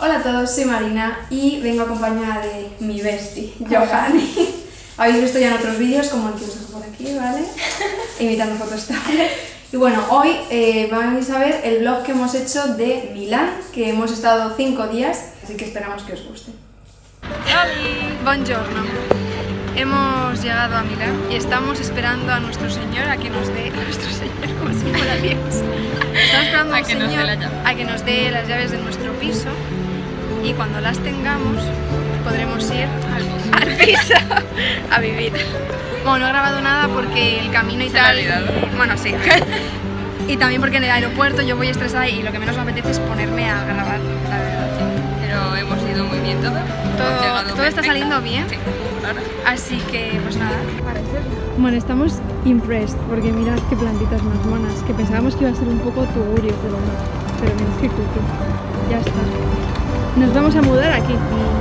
Hola a todos, soy Marina y vengo acompañada de mi bestie, Johanny. Habéis visto ya en otros vídeos como el que os dejo por aquí, ¿vale? Imitando fotoestables. Y bueno, hoy vais a ver el vlog que hemos hecho de Milán, que hemos estado 5 días, así que esperamos que os guste. Buongiorno. Hemos llegado a Milán y estamos esperando a nuestro señor a que nos dé... A nuestro señor, como si fuera Dios. Estamos esperando al señor a que nos dé las llaves de nuestro piso y cuando las tengamos podremos ir al piso a vivir. Bueno, no he grabado nada porque el camino y tal... Bueno, sí. Y también porque en el aeropuerto yo voy estresada y lo que menos me apetece es ponerme a grabar, la verdad. Pero hemos ido muy bien todo. Todo está saliendo bien. Sí, claro. Así que, pues nada. Bueno, estamos impressed porque mirad qué plantitas más monas. Que pensábamos que iba a ser un poco tugurio, pero no. Pero mirad qué cuco. Ya está. Nos vamos a mudar aquí.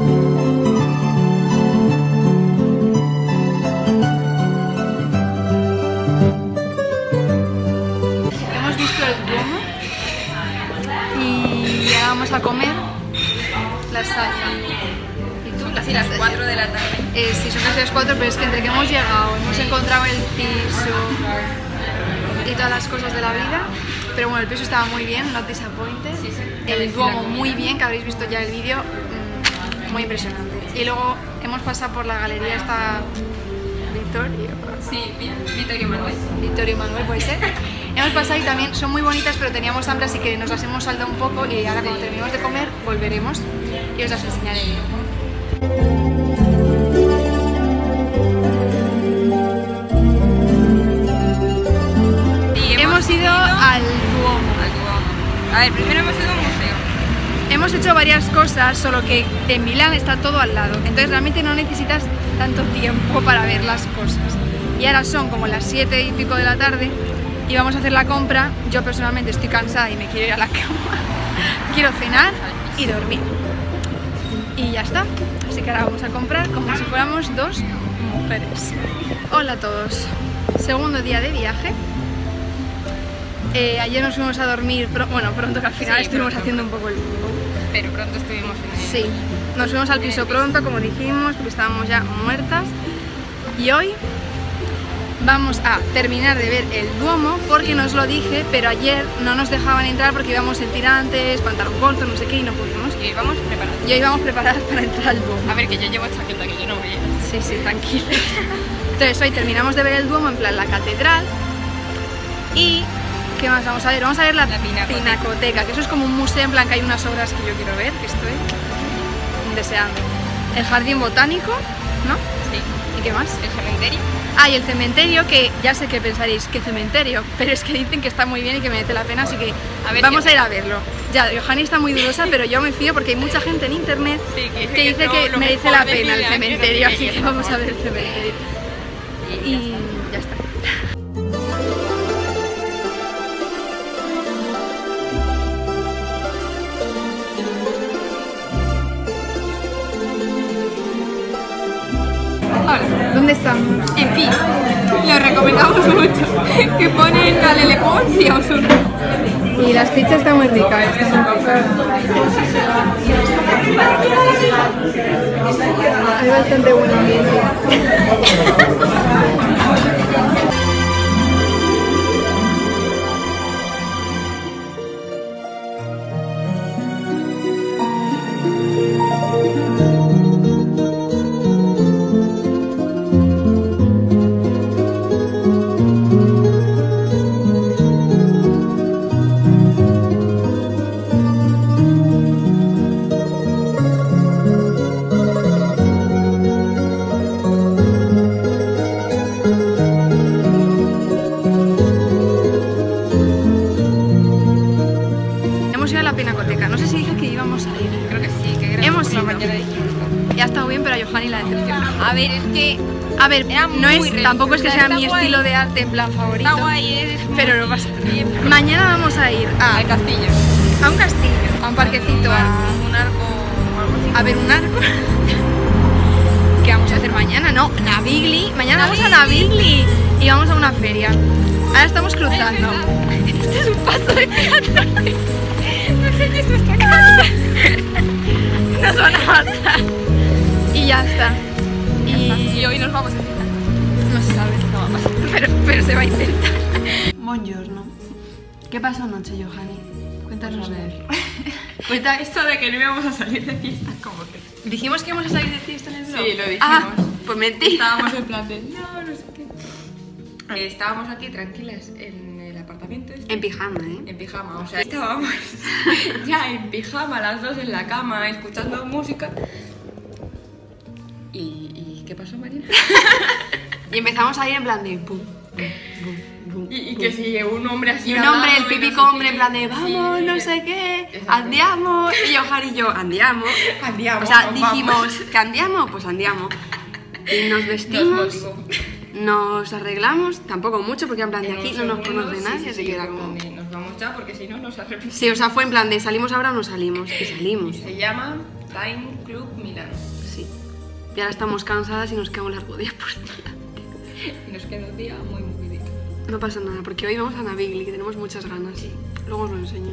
Hemos visto el Duomo y ya vamos a comer lasaña. ¿Y tú? Casi las 4 de la tarde. Sí, son casi las 4, pero es que entre que hemos llegado, hemos encontrado el piso y todas las cosas de la vida. Pero bueno, el piso estaba muy bien, not disappointed. Sí, sí. El Duomo muy bien, que habréis visto ya el vídeo, muy impresionante. Y luego hemos pasado por la galería esta Vittorio. Sí, Vittorio Emanuele. Vittorio Emanuele, puede ser. Hemos pasado y también son muy bonitas, pero teníamos hambre, así que nos las hemos saldado un poco y ahora cuando terminemos de comer volveremos y os las enseñaré. Hemos ido al Duomo. A ver, primero hemos ido a un museo. Hemos hecho varias cosas, solo que en Milán está todo al lado, entonces realmente no necesitas tanto tiempo para ver las cosas. Y ahora son como las 7 y pico de la tarde y vamos a hacer la compra. Yo personalmente estoy cansada y me quiero ir a la cama. Quiero cenar y dormir. Y ya está. Así que ahora vamos a comprar como si fuéramos dos mujeres. Hola a todos. Segundo día de viaje. Ayer nos fuimos a dormir, pronto, que al final estuvimos haciendo un poco el mundo. Pero pronto estuvimos en el... Sí, nos fuimos al piso pronto, como dijimos, porque estábamos ya muertas. Y hoy vamos a terminar de ver el Duomo, porque no os lo dije, pero ayer no nos dejaban entrar porque íbamos en tirantes, pantalón corto, no sé qué, y no pudimos. Y íbamos preparados. Y hoy íbamos preparadas para entrar al Duomo. A ver, que yo llevo chaqueta, que yo no voy a... Sí, tranquila. Entonces hoy terminamos de ver el Duomo, en plan la catedral. Y... ¿qué más vamos a ver? Vamos a ver la Pinacoteca, que eso es como un museo, en plan que hay unas obras que yo quiero ver, que estoy deseando. El jardín botánico, ¿no? Sí. ¿Y qué más? El cementerio. Ah, y el cementerio, que ya sé que pensaréis, ¿qué cementerio? Pero es que dicen que está muy bien y que merece la pena, así que vamos a ir a verlo. Ya, Johanny está muy dudosa, pero yo me fío porque hay mucha gente en internet que dice que merece la pena el cementerio, así que vamos a ver el cementerio. Y ya está. Hola. ¿Dónde estamos? En fin, lo recomendamos mucho. Que ponen Galele Pons y Ausur. Y las pizzas están muy ricas. Hay bastante buen ambiente. Pinacoteca. No sé si dije que íbamos a ir. Creo que sí, que hemos ido. Ya ha estado bien, pero a Johanny la decepción. A ver, es que... A ver, no es, tampoco es que sea mi estilo de arte en plan favorito. Está guay, pero lo vas a... Mañana vamos a ir al castillo. A un castillo, a un parquecito, a un arco o algo así. A ver un arco. ¿Qué vamos a hacer mañana? No, Navigli. Mañana vamos a Navigli y vamos a una feria. Ahora estamos cruzando. Este es un paso de peatones. No sé qué es nuestra casa. matar. Y ya está. Y hoy nos vamos a fijar. No se sabe. No va a pasar. Pero se va a intentar. Buongiorno. ¿Qué pasó anoche, Johanny? Cuéntanos de él. Cuenta esto de que no íbamos a salir de fiesta, como que... ¿Dijimos que íbamos a salir de fiesta en el blog? Sí, lo dijimos. Ah, pues mentira. Estábamos en plan de... No sé qué. Estábamos aquí tranquilas en el apartamento este. En pijama, ¿eh? En pijama, o sea, estábamos ya en pijama las dos en la cama, escuchando música. ¿Y qué pasó, Marina? Y empezamos ahí en plan de... Pum, pum, pum. Y que si un hombre así. Y un hombre, el típico hombre, en plan de vamos, sí, no sé qué, exacto. andiamo. Y Johanny y yo, andiamo. Andiamo. O sea, vamos. dijimos que andiamo, pues andiamo. Y nos vestimos, nos arreglamos, tampoco mucho, porque en plan de aquí no nos conoce nadie, así que era como... Nos vamos ya, porque si no nos arrepentimos. Sí, o sea, fue en plan de salimos ahora o no salimos, y salimos. Se llama Time Club Milano. Sí. Y ahora estamos cansadas y nos queda un largo día por delante. Y nos queda un día muy movidito. No pasa nada, porque hoy vamos a Navigli, que tenemos muchas ganas. Sí. Luego os lo enseño.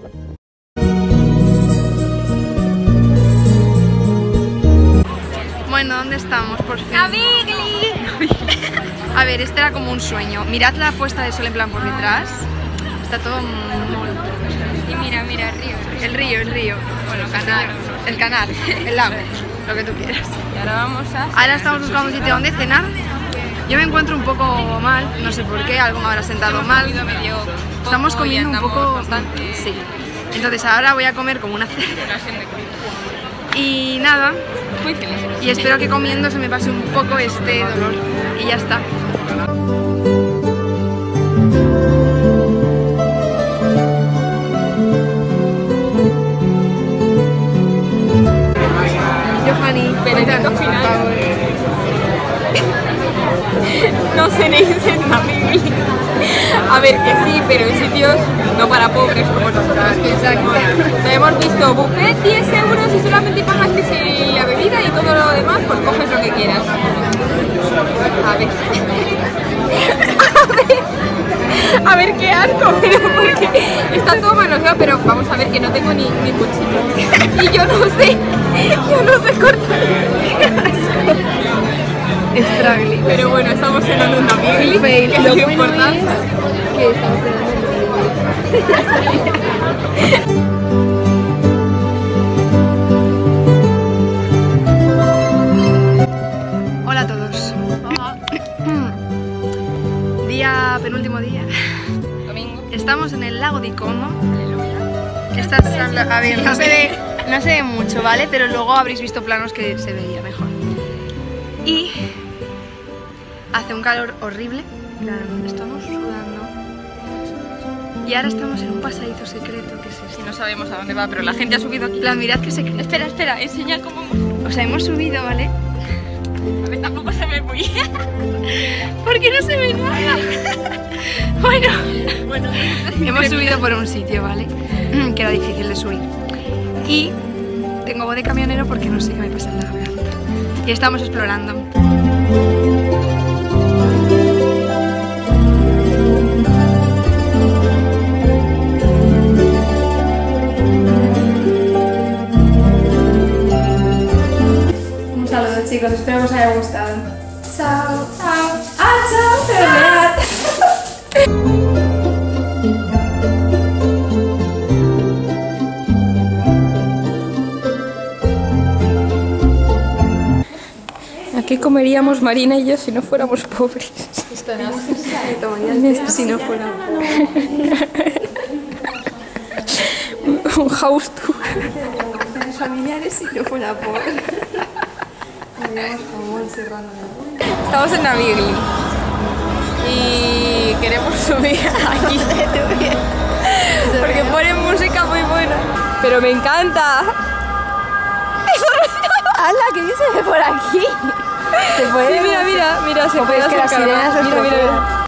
Bueno, ¿dónde estamos? Por fin. ¡Navigli! A ver, este era como un sueño. Mirad la puesta de sol en plan por detrás. Está todo muy... Y mira, el río. El río. Bueno, canal. El canal, el lago, lo que tú quieras. Y ahora vamos a... Ahora estamos buscando un sitio donde cenar. Yo me encuentro un poco mal, no sé por qué, algo me habrá sentado mal. Estamos comiendo un poco bastante. Sí. Entonces ahora voy a comer como una cerda. Y nada. Muy feliz. Y espero que comiendo se me pase un poco este dolor. Y ya está. Johanny, Benedicto final. No cenéis en Navigli. A ver, que sí, pero en sitios no para pobres como nosotros. Exacto. Hemos visto buffet 10 euros y solamente pagas que si la bebida y todo lo demás, pues coges lo que quieras. A ver qué asco, pero porque está todo manoseado, pero vamos a ver que no tengo ni cuchillo. Y yo no sé cortar. Struggling. Pero bueno, estamos cenando en Navigli, Fail. que es lo importante. Que estamos Hola a todos. Penúltimo día. Domingo. Estamos en el lago di Como. Aleluya. A ver, no se ve mucho, ¿vale? Pero luego habréis visto planos que se veía mejor. Y hace un calor horrible. Estamos sudando. Y ahora estamos en un pasadizo secreto que es este. Y no sabemos a dónde va, pero la gente ha subido aquí. Mirad que secreto. Espera, enseña cómo... O sea, hemos subido, ¿vale? A ver, tampoco se ve muy bien. ¿Por qué no se ve nada? Bueno, hemos subido por un sitio, ¿vale? Que era difícil de subir. Y tengo voz de camionero porque no sé qué me pasa en la garganta. Y estamos explorando. Un saludo, chicos, espero que os haya gustado. Chao. Chao. Ah, chao, pero mirad. Aquí comeríamos Marina y yo si no fuéramos pobres. Si no fuera Un house tour. familiares, si no fuera por Estamos en Navigli y queremos subir aquí porque ponen música muy buena. Pero me encanta. ¡Hala! ¿Qué bien se ve por aquí? Se puede. Sí, mira, se puede es que las acercar sirenas más. Mira.